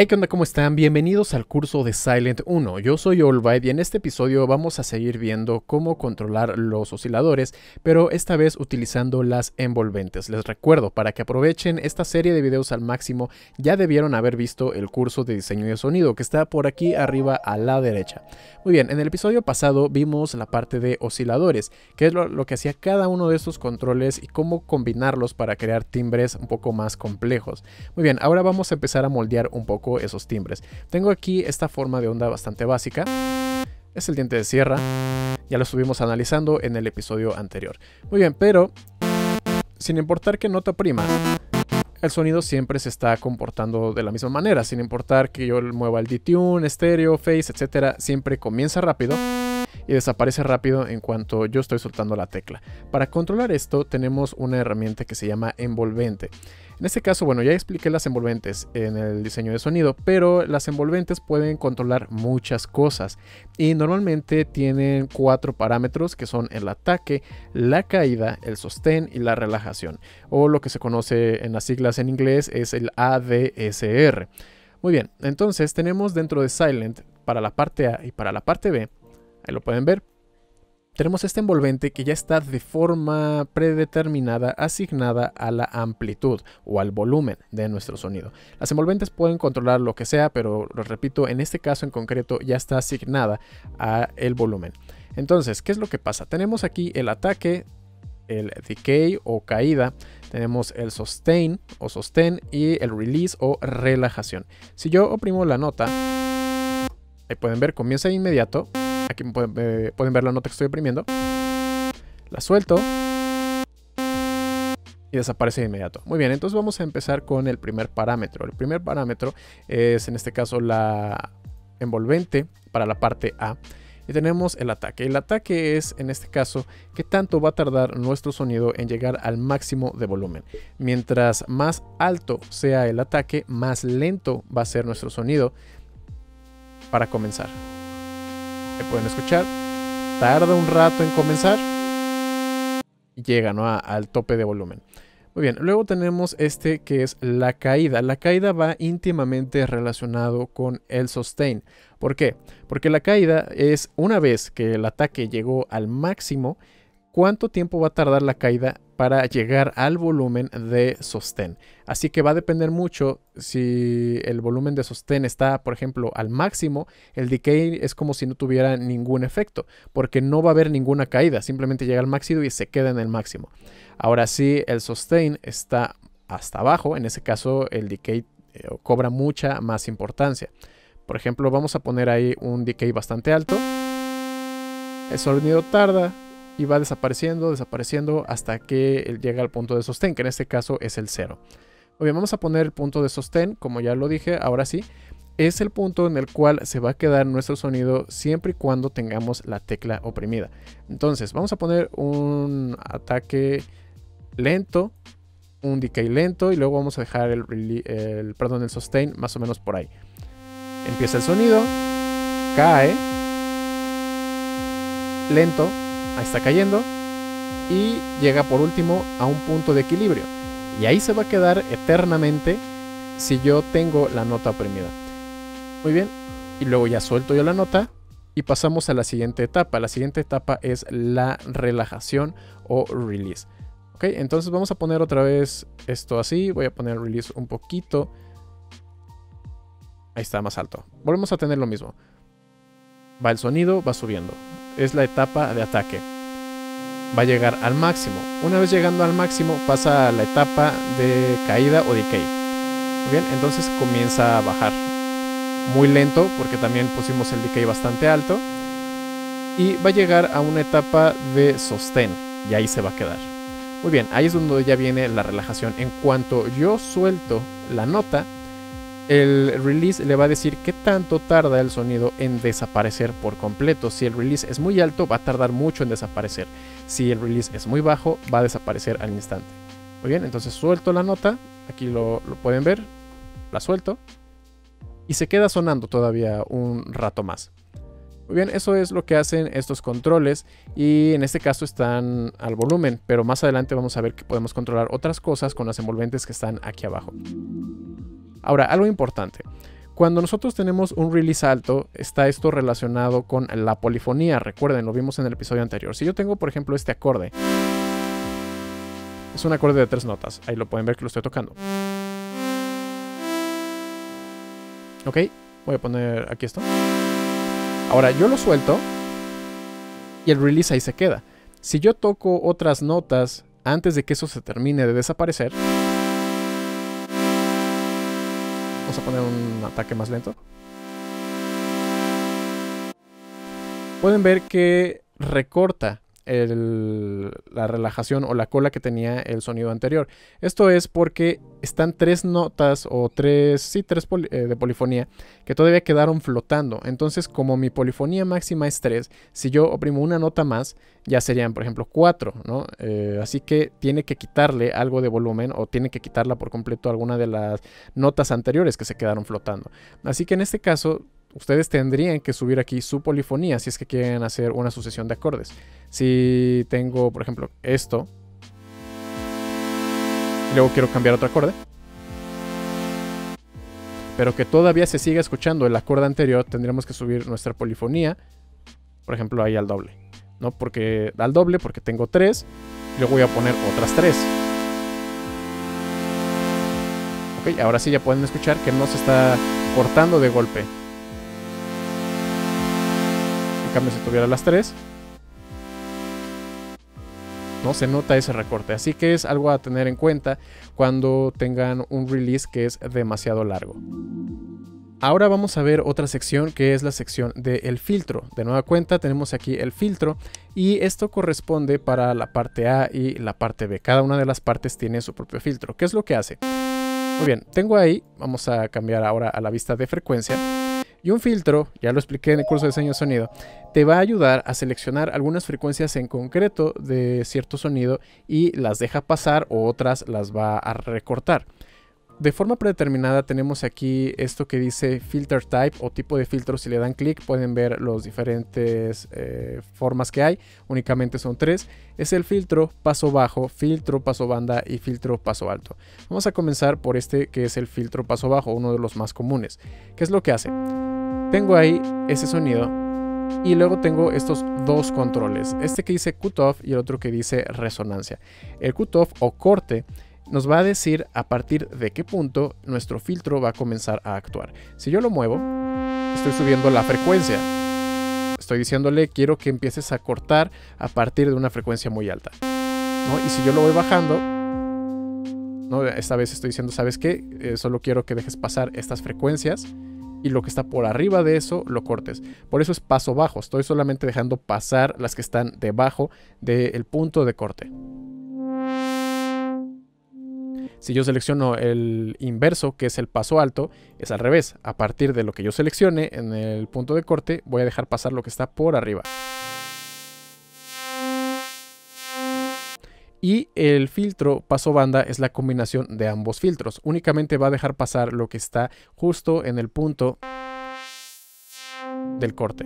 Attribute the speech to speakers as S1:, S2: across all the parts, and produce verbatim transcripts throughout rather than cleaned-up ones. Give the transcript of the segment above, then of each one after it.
S1: Hey, ¿qué onda? ¿Cómo están? Bienvenidos al curso de Silent uno. Yo soy Allbyte y en este episodio vamos a seguir viendo cómo controlar los osciladores, pero esta vez utilizando las envolventes. Les recuerdo, para que aprovechen esta serie de videos al máximo, ya debieron haber visto el curso de diseño de sonido que está por aquí arriba a la derecha. Muy bien, en el episodio pasado vimos la parte de osciladores, que es lo, lo que hacía cada uno de estos controles y cómo combinarlos para crear timbres un poco más complejos. Muy bien, ahora vamos a empezar a moldear un poco esos timbres. Tengo aquí esta forma de onda bastante básica. Es el diente de sierra. Ya lo estuvimos analizando en el episodio anterior. Muy bien, pero sin importar qué nota prima, el sonido siempre se está comportando de la misma manera. Sin importar que yo mueva el detune, estéreo, phase, etcétera, siempre comienza rápido y desaparece rápido en cuanto yo estoy soltando la tecla. Para controlar esto tenemos una herramienta que se llama envolvente. En este caso, bueno, ya expliqué las envolventes en el diseño de sonido, pero las envolventes pueden controlar muchas cosas y normalmente tienen cuatro parámetros que son el ataque, la caída, el sostén y la relajación, o lo que se conoce en las siglas en inglés es el A D S R. Muy bien, entonces tenemos dentro de Silent para la parte A y para la parte B, ahí lo pueden ver. Tenemos este envolvente que ya está de forma predeterminada asignada a la amplitud o al volumen de nuestro sonido. Las envolventes pueden controlar lo que sea, pero lo repito, en este caso en concreto ya está asignada a el volumen. Entonces, ¿qué es lo que pasa? Tenemos aquí el ataque, el decay o caída, tenemos el sustain o sostén y el release o relajación. Si yo oprimo la nota, ahí pueden ver, comienza de inmediato. Aquí pueden, eh, pueden ver la nota que estoy oprimiendo. La suelto y desaparece de inmediato. Muy bien, entonces vamos a empezar con el primer parámetro. El primer parámetro es en este caso la envolvente para la parte A. Y tenemos el ataque. El ataque es en este caso qué tanto va a tardar nuestro sonido en llegar al máximo de volumen. Mientras más alto sea el ataque, más lento va a ser nuestro sonido para comenzar. Pueden escuchar, tarda un rato en comenzar y llega, ¿no?, a, al tope de volumen. Muy bien, luego tenemos este que es la caída. La caída va íntimamente relacionado con el sustain. ¿Por qué? Porque la caída es una vez que el ataque llegó al máximo, ¿cuánto tiempo va a tardar la caída para llegar al volumen de sostén? Así que va a depender mucho si el volumen de sostén está, por ejemplo, al máximo. El decay es como si no tuviera ningún efecto, porque no va a haber ninguna caída, simplemente llega al máximo y se queda en el máximo. Ahora si el sustain está hasta abajo, en ese caso el decay eh, cobra mucha más importancia. Por ejemplo, vamos a poner ahí un decay bastante alto. El sonido tarda y va desapareciendo, desapareciendo hasta que llega al punto de sostén, que en este caso es el cero. Muy bien, vamos a poner el punto de sostén, como ya lo dije, ahora sí. Es el punto en el cual se va a quedar nuestro sonido siempre y cuando tengamos la tecla oprimida. Entonces, vamos a poner un ataque lento, un decay lento y luego vamos a dejar el, el, perdón, el sustain más o menos por ahí. Empieza el sonido, cae, lento. Ahí está cayendo y llega por último a un punto de equilibrio y ahí se va a quedar eternamente si yo tengo la nota oprimida. Muy bien, y luego ya suelto yo la nota y pasamos a la siguiente etapa. La siguiente etapa es la relajación o release. Ok, entonces vamos a poner otra vez esto así. Voy a poner release un poquito. Ahí está, más alto. Volvemos a tener lo mismo. Va el sonido, va subiendo. Es la etapa de ataque. Va a llegar al máximo. Una vez llegando al máximo pasa a la etapa de caída o decay. Muy bien, entonces comienza a bajar. Muy lento porque también pusimos el decay bastante alto. Y va a llegar a una etapa de sostén. Y ahí se va a quedar. Muy bien, ahí es donde ya viene la relajación. En cuanto yo suelto la nota, el release le va a decir qué tanto tarda el sonido en desaparecer por completo. Si el release es muy alto, va a tardar mucho en desaparecer. Si el release es muy bajo, va a desaparecer al instante. Muy bien, entonces suelto la nota. Aquí lo, lo pueden ver. La suelto. Y se queda sonando todavía un rato más. Muy bien, eso es lo que hacen estos controles. Y en este caso están al volumen. Pero más adelante vamos a ver que podemos controlar otras cosas con las envolventes que están aquí abajo. Ahora, algo importante. Cuando nosotros tenemos un release alto, está esto relacionado con la polifonía. Recuerden, lo vimos en el episodio anterior. Si yo tengo, por ejemplo, este acorde, es un acorde de tres notas. Ahí lo pueden ver que lo estoy tocando. Ok, voy a poner aquí esto. Ahora yo lo suelto y el release ahí se queda. Si yo toco otras notas antes de que eso se termine de desaparecer, vamos a poner un ataque más lento. Pueden ver que recorta el, la relajación o la cola que tenía el sonido anterior. Esto es porque están tres notas o tres, sí, tres poli, eh, de polifonía que todavía quedaron flotando. Entonces, como mi polifonía máxima es tres, si yo oprimo una nota más, ya serían, por ejemplo, cuatro, ¿no? Eh, así que tiene que quitarle algo de volumen o tiene que quitarla por completo alguna de las notas anteriores que se quedaron flotando. Así que en este caso, ustedes tendrían que subir aquí su polifonía si es que quieren hacer una sucesión de acordes. Si tengo, por ejemplo, esto, y luego quiero cambiar otro acorde, pero que todavía se siga escuchando el acorde anterior, tendríamos que subir nuestra polifonía, por ejemplo, ahí al doble, ¿no? Porque al doble, porque tengo tres, y luego voy a poner otras tres. Ok, ahora sí ya pueden escuchar que no se está cortando de golpe. En cambio, si tuviera las tres, no se nota ese recorte. Así que es algo a tener en cuenta cuando tengan un release que es demasiado largo. Ahora vamos a ver otra sección que es la sección del filtro. De nueva cuenta tenemos aquí el filtro y esto corresponde para la parte A y la parte B. Cada una de las partes tiene su propio filtro. ¿Qué es lo que hace? Muy bien, tengo ahí, vamos a cambiar ahora a la vista de frecuencia. Y un filtro, ya lo expliqué en el curso de diseño de sonido, te va a ayudar a seleccionar algunas frecuencias en concreto de cierto sonido y las deja pasar o otras las va a recortar. De forma predeterminada tenemos aquí esto que dice Filter Type o tipo de filtro. Si le dan clic pueden ver las diferentes eh, formas que hay. Únicamente son tres. Es el filtro paso bajo, filtro paso banda y filtro paso alto. Vamos a comenzar por este que es el filtro paso bajo, uno de los más comunes. ¿Qué es lo que hace? Tengo ahí ese sonido y luego tengo estos dos controles. Este que dice cutoff y el otro que dice resonancia. El cutoff o corte nos va a decir a partir de qué punto nuestro filtro va a comenzar a actuar. Si yo lo muevo, estoy subiendo la frecuencia. Estoy diciéndole, quiero que empieces a cortar a partir de una frecuencia muy alta, ¿no? Y si yo lo voy bajando, ¿no? Esta vez estoy diciendo, ¿sabes qué? Eh, solo quiero que dejes pasar estas frecuencias y lo que está por arriba de eso lo cortes. Por eso es paso bajo. Estoy solamente dejando pasar las que están debajo del punto de corte. Si yo selecciono el inverso, que es el paso alto, es al revés. A partir de lo que yo seleccione en el punto de corte, voy a dejar pasar lo que está por arriba. Y el filtro paso banda es la combinación de ambos filtros. Únicamente va a dejar pasar lo que está justo en el punto del corte.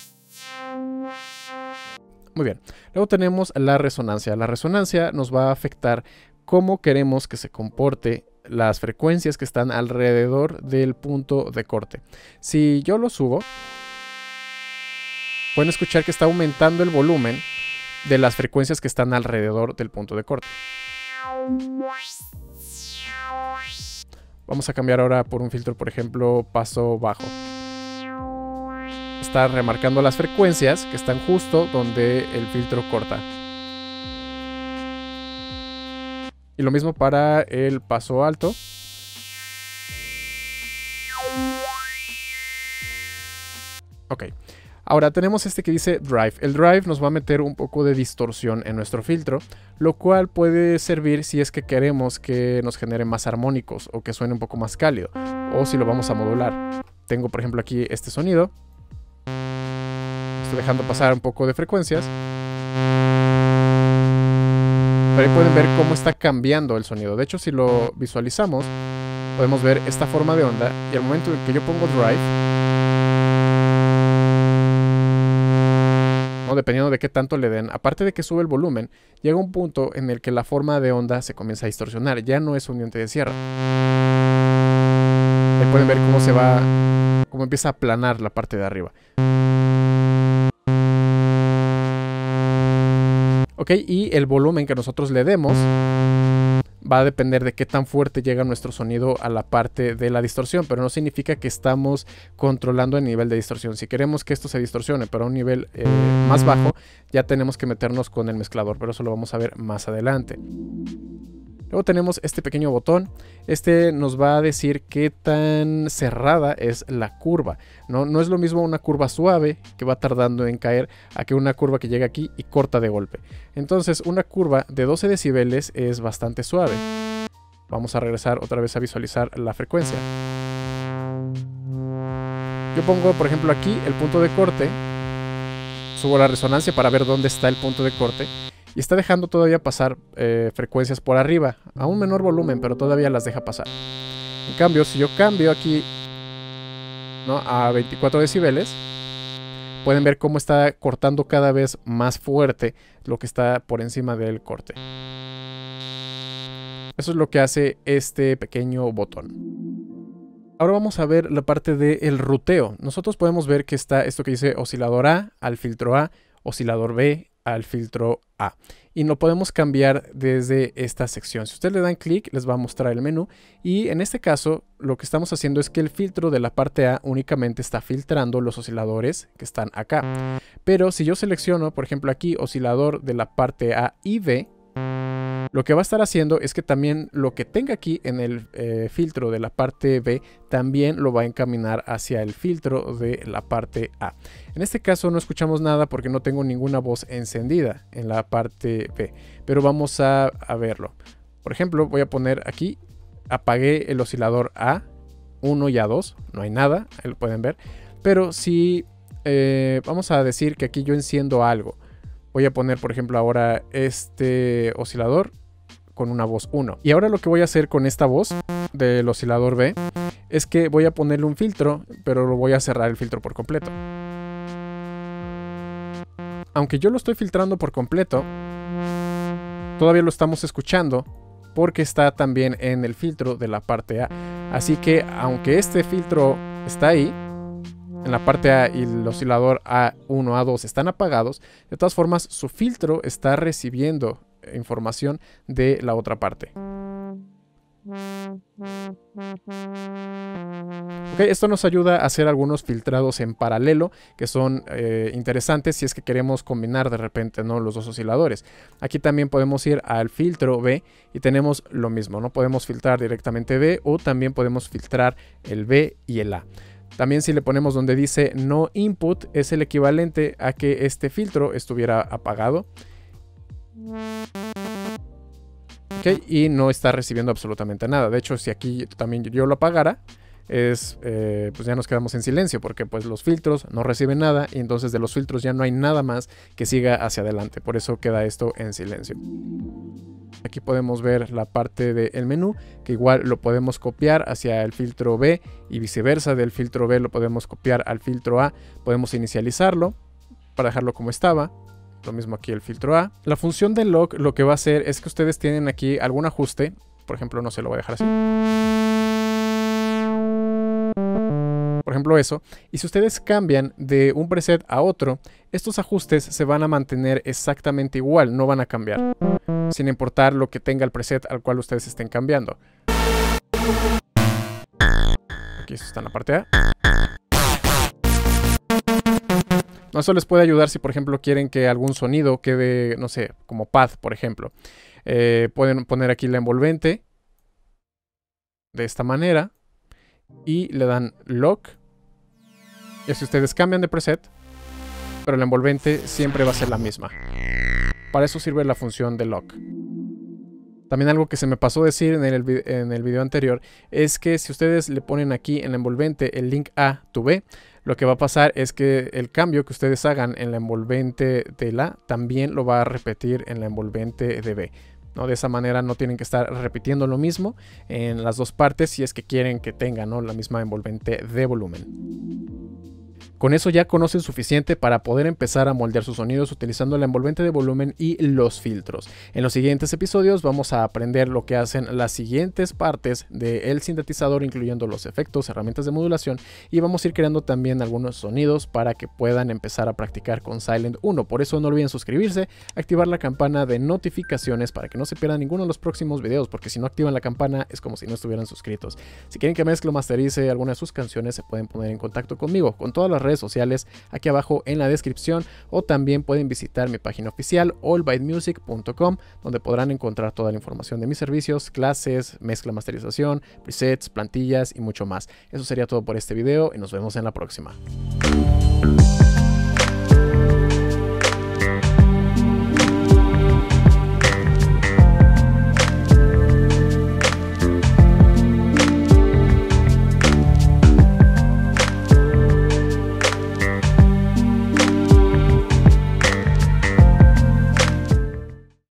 S1: Muy bien. Luego tenemos la resonancia. La resonancia nos va a afectar cómo queremos que se comporte las frecuencias que están alrededor del punto de corte. Si yo lo subo, pueden escuchar que está aumentando el volumen de las frecuencias que están alrededor del punto de corte. Vamos a cambiar ahora por un filtro, por ejemplo, paso bajo. Está remarcando las frecuencias que están justo donde el filtro corta. Y lo mismo para el paso alto. Ok. Ahora tenemos este que dice Drive. El Drive nos va a meter un poco de distorsión en nuestro filtro, lo cual puede servir si es que queremos que nos genere más armónicos o que suene un poco más cálido, o si lo vamos a modular. Tengo por ejemplo aquí este sonido. Estoy dejando pasar un poco de frecuencias. Pero ahí pueden ver cómo está cambiando el sonido. De hecho, si lo visualizamos, podemos ver esta forma de onda. Y al momento en que yo pongo Drive, ¿no? Dependiendo de qué tanto le den, aparte de que sube el volumen, llega un punto en el que la forma de onda se comienza a distorsionar. Ya no es un diente de sierra. Ahí pueden ver cómo se va, cómo empieza a aplanar la parte de arriba. Ok, y el volumen que nosotros le demos va a depender de qué tan fuerte llega nuestro sonido a la parte de la distorsión, pero no significa que estamos controlando el nivel de distorsión. Si queremos que esto se distorsione, pero a un nivel eh, más bajo, ya tenemos que meternos con el mezclador, pero eso lo vamos a ver más adelante. Luego tenemos este pequeño botón. Este nos va a decir qué tan cerrada es la curva. No, no es lo mismo una curva suave que va tardando en caer a que una curva que llega aquí y corta de golpe. Entonces una curva de doce decibeles es bastante suave. Vamos a regresar otra vez a visualizar la frecuencia. Yo pongo por ejemplo aquí el punto de corte. Subo la resonancia para ver dónde está el punto de corte. Y está dejando todavía pasar eh, frecuencias por arriba, a un menor volumen, pero todavía las deja pasar. En cambio, si yo cambio aquí, ¿no?, a veinticuatro decibeles, pueden ver cómo está cortando cada vez más fuerte lo que está por encima del corte. Eso es lo que hace este pequeño botón. Ahora vamos a ver la parte del ruteo. Nosotros podemos ver que está esto que dice oscilador A al filtro A, oscilador B al filtro A, y lo podemos cambiar desde esta sección. Si ustedes le dan clic, les va a mostrar el menú, y en este caso lo que estamos haciendo es que el filtro de la parte A únicamente está filtrando los osciladores que están acá, pero si yo selecciono por ejemplo aquí oscilador de la parte A y B, lo que va a estar haciendo es que también lo que tenga aquí en el eh, filtro de la parte B también lo va a encaminar hacia el filtro de la parte A. En este caso no escuchamos nada porque no tengo ninguna voz encendida en la parte B, pero vamos a, a verlo. Por ejemplo, voy a poner aquí, apagué el oscilador A uno y A dos, no hay nada, ahí lo pueden ver, pero si eh, vamos a decir que aquí yo enciendo algo. Voy a poner, por ejemplo, ahora este oscilador con una voz uno. Y ahora lo que voy a hacer con esta voz del oscilador B es que voy a ponerle un filtro, pero lo voy a cerrar el filtro por completo. Aunque yo lo estoy filtrando por completo, todavía lo estamos escuchando porque está también en el filtro de la parte A. Así que aunque este filtro está ahí, en la parte A y el oscilador A uno, A dos están apagados, de todas formas su filtro está recibiendo información de la otra parte. Ok, esto nos ayuda a hacer algunos filtrados en paralelo que son eh, interesantes si es que queremos combinar de repente, ¿no?, los dos osciladores. Aquí también podemos ir al filtro B y tenemos lo mismo, ¿no? Podemos filtrar directamente B o también podemos filtrar el B y el A. También si le ponemos donde dice no input es el equivalente a que este filtro estuviera apagado. Okay, y no está recibiendo absolutamente nada. De hecho, si aquí también yo lo apagara, es, eh, pues ya nos quedamos en silencio porque pues los filtros no reciben nada y entonces de los filtros ya no hay nada más que siga hacia adelante. Por eso queda esto en silencio. Aquí podemos ver la parte del menú, que igual lo podemos copiar hacia el filtro B y viceversa, del filtro B lo podemos copiar al filtro A. Podemos inicializarlo para dejarlo como estaba. Lo mismo aquí el filtro A. La función del lock lo que va a hacer es que ustedes tienen aquí algún ajuste. Por ejemplo, no sé, lo voy a dejar así. Por ejemplo eso. Y si ustedes cambian de un preset a otro, estos ajustes se van a mantener exactamente igual, no van a cambiar, sin importar lo que tenga el preset al cual ustedes estén cambiando. Aquí esto está en la parte A. No, eso les puede ayudar si por ejemplo quieren que algún sonido quede, no sé, como pad por ejemplo. Eh, pueden poner aquí la envolvente de esta manera y le dan lock. Y así ustedes cambian de preset, pero la envolvente siempre va a ser la misma. Para eso sirve la función de lock. También algo que se me pasó decir en el, en el video anterior es que si ustedes le ponen aquí en la envolvente el link A to B, lo que va a pasar es que el cambio que ustedes hagan en la envolvente de la también lo va a repetir en la envolvente de B, ¿no? De esa manera no tienen que estar repitiendo lo mismo en las dos partes si es que quieren que tengan, ¿no?, la misma envolvente de volumen. Con eso ya conocen suficiente para poder empezar a moldear sus sonidos utilizando la envolvente de volumen y los filtros. En los siguientes episodios vamos a aprender lo que hacen las siguientes partes del sintetizador, incluyendo los efectos, herramientas de modulación, y vamos a ir creando también algunos sonidos para que puedan empezar a practicar con Silent uno. Por eso no olviden suscribirse, activar la campana de notificaciones para que no se pierdan ninguno de los próximos videos, porque si no activan la campana es como si no estuvieran suscritos. Si quieren que mezcle o masterice alguna de sus canciones, se pueden poner en contacto conmigo con todas las redes sociales aquí abajo en la descripción, o también pueden visitar mi página oficial allbyte music punto com, donde podrán encontrar toda la información de mis servicios, clases, mezcla, masterización, presets, plantillas y mucho más. Eso sería todo por este video y nos vemos en la próxima.